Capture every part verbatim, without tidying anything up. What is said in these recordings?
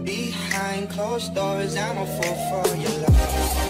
But behind closed doors, I'm a fool for your love.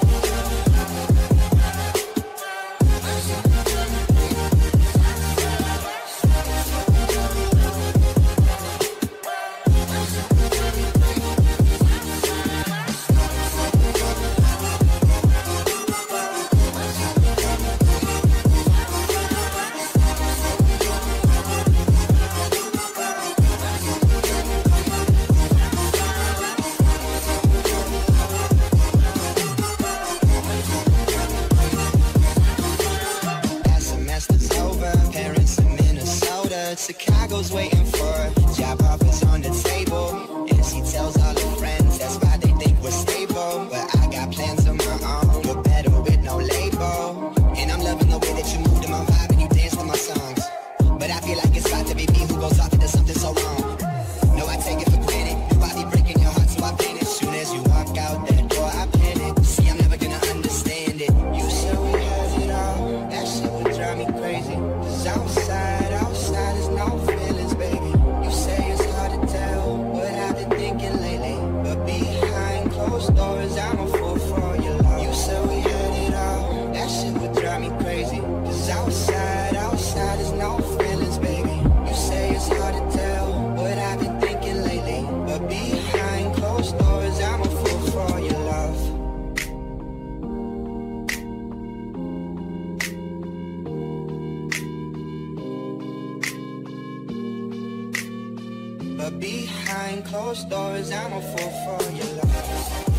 Chicago's waiting for job offers on the table, and she tells all her friends that's why they think we're stable. But I got plans of my own, you're better with no label. And I'm loving the way that you move to my vibe and you dance to my songs. But I feel like it's about to be me who goes off into something so wrong. No, I take it for granted, you I be breaking your heart, so I panic. Soon as you walk out that door, I panic. See, I'm never gonna understand it. You said we had it all, that shit would drive me crazy. Cause outside, outside is no feelings, baby. You say it's hard to tell what I've been thinking lately, but behind closed doors, I'm a fool for your love. You said we had it all, that shit would drive me crazy. Cause outside, outside is no feelings, baby. You say it's hard to tell what I've been thinking lately, but behind closed doors, I'm a fool for your love. But behind closed doors, I'm a fool for your love.